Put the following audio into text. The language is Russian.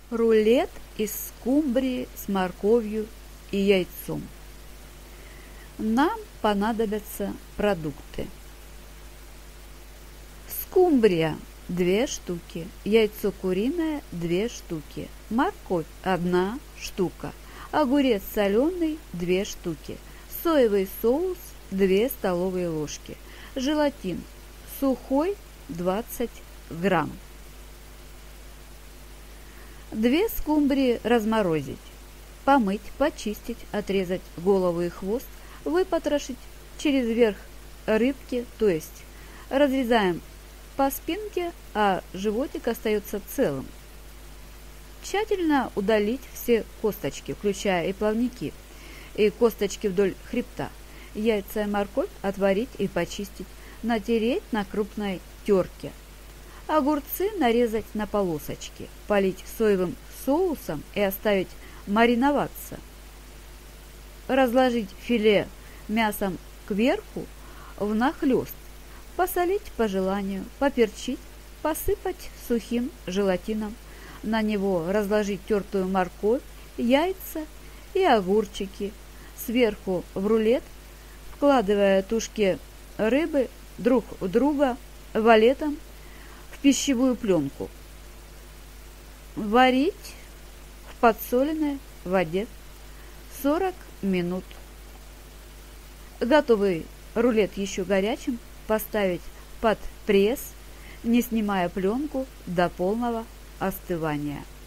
Рулет из скумбрии с морковью и яйцом. Нам понадобятся продукты. Скумбрия 2 штуки, яйцо куриное 2 штуки, морковь 1 штука, огурец соленый 2 штуки, соевый соус 2 столовые ложки, желатин сухой 20 грамм. 2 скумбрии разморозить, помыть, почистить, отрезать голову и хвост, выпотрошить через верх рыбки, то есть разрезаем по спинке, а животик остается целым. Тщательно удалить все косточки, включая и плавники, и косточки вдоль хребта. Яйца и морковь отварить и почистить, натереть на крупной терке. Огурцы нарезать на полосочки, полить соевым соусом и оставить мариноваться. Разложить филе мясом кверху внахлёст, посолить по желанию, поперчить, посыпать сухим желатином. На него разложить тертую морковь, яйца и огурчики. Сверху в рулет, вкладывая тушки рыбы друг в друга валетом в пищевую пленку. Варить в подсоленной воде 40 минут. Готовый рулет еще горячим поставить под пресс, не снимая пленку до полного остывания.